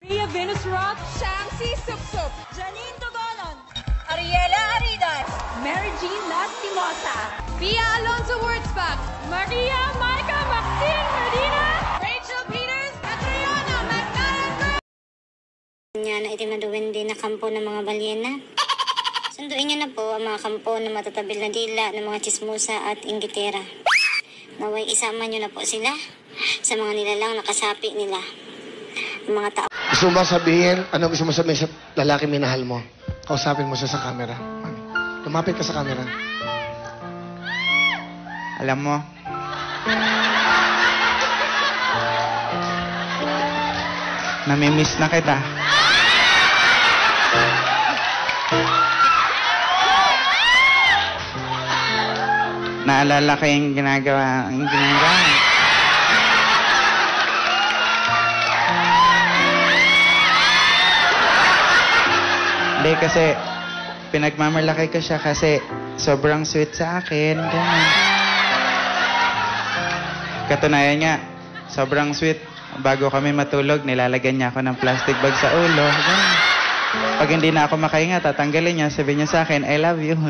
Leah Venus Rock, Shamsi Supsup, Janine Tugonon, Ariela Aridas, Mary Jean Lastimosa, Pia Alonso Wurzbach, Maria Maika Maxine Medina, Rachel Peters, Catriona McNally. Niya na itim na duwende na kampo ng mga balyena. Sunduin niyo na po ang mga kampo na matatabil na dila ng mga chismosa at inggitera. Naway isama niyo na po sila sa mga nilalang nakasapi nila. Ang mga tao. Gusto mo ba sabihin, ano gusto mo sabihin sa lalaki minahal mo? Kausapin mo siya sa camera. Mami, lumapit ka sa camera. Alam mo, namimiss na kita. Naalala ko yung ginagawa. Hindi kasi, pinagmamalaki ko siya kasi sobrang sweet sa akin. Ganun. Katunayan nga, sobrang sweet. Bago kami matulog, nilalagyan niya ako ng plastic bag sa ulo. Ganun. Pag hindi na ako makahinga, tatanggalin niya. Sabihin niya sa akin, I love you.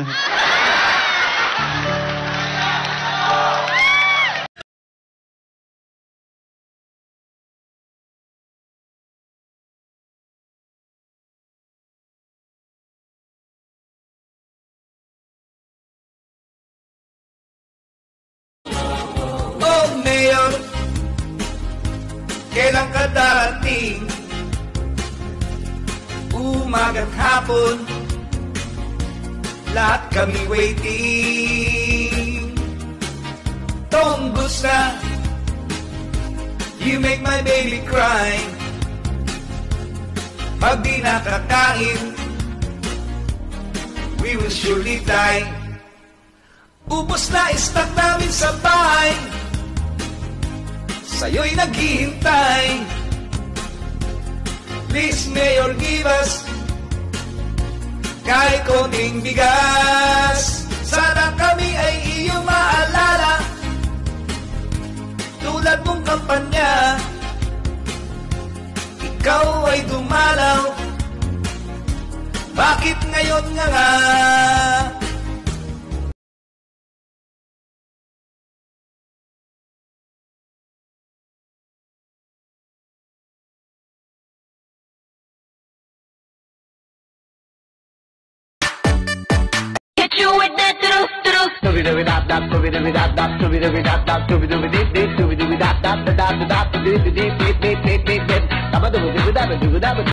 Oh, Mayor, kailan ka darating? Umaga't hapon, lahat kami waiting. Tonggos na, you make my baby cry. Pag di nakakain, we will surely die. Ubos na stock namin sa bahay, sa'yo'y naghihintay. Please, Mayor, give us kahit konting bigas. Sana kami ay iyong maalala, tulad mong kampanya. Ikaw ay dumalaw, bakit ngayon nga? you with that truth. Dooby dooby dap dap, dooby dooby dap dap, dooby dooby dap dap, dooby dooby dip dip, dooby dooby dap dap dap dap dap, dooby dooby dip dip dip dip dip dip, dap dooby dooby dap dooby dap.